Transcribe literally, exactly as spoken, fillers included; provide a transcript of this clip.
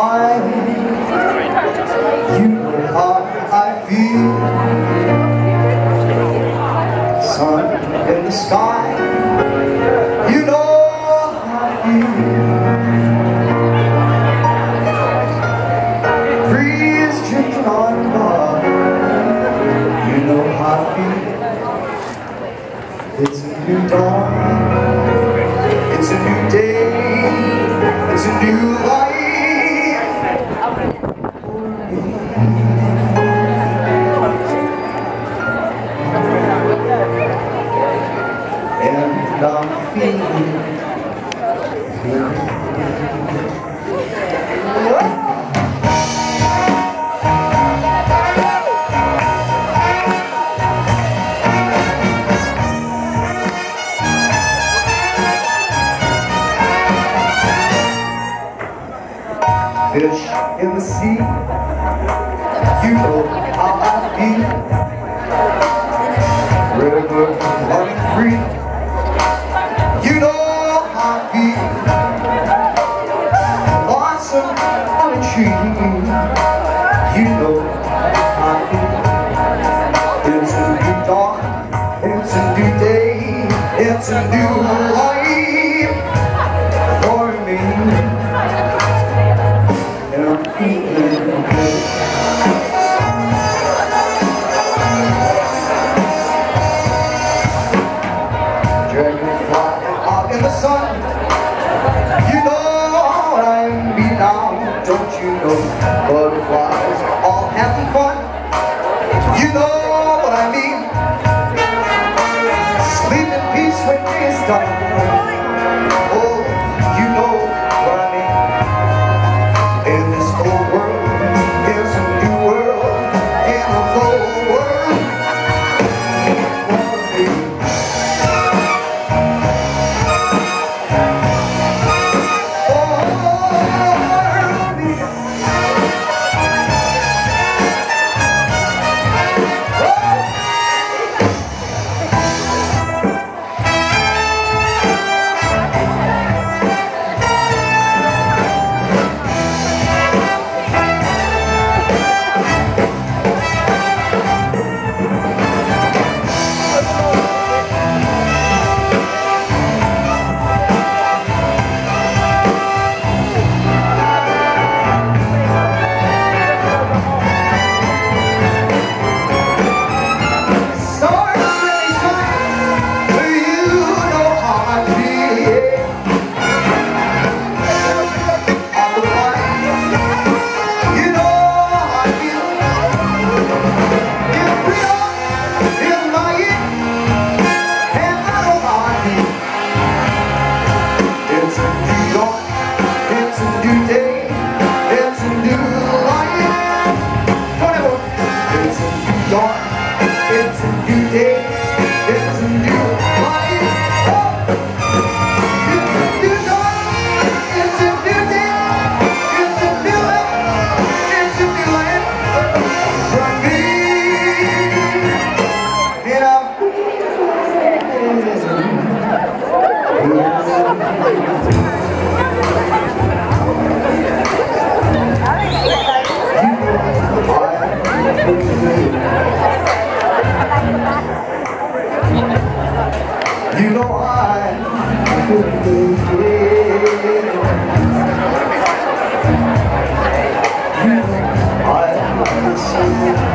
smile. You know how I feel. Sun in the sky. You know how I feel. Breeze drifting on by. You know how I feel. It's a new dawn. It's a new day. It's a new life. And I'm feeling fish in the sea. You know how I feel. River running free. You know how I feel. Blossom on a tree. You know how I feel. It's a new dawn. It's a new day. It's a new life for me. And I'm feeling good. Dragonfly out in the sun. You know what I mean now, don't you know? Butterflies all having fun. You know what I mean. Sleep in peace when day is done. Oh, you know what I mean. In this old world, there's a new world, and a whole world for me. It's a new day, it's a new life. It's a new dawn, it's a new day, it's a new life, it's a new life for me. And I'm you know I couldn't live I am the sun.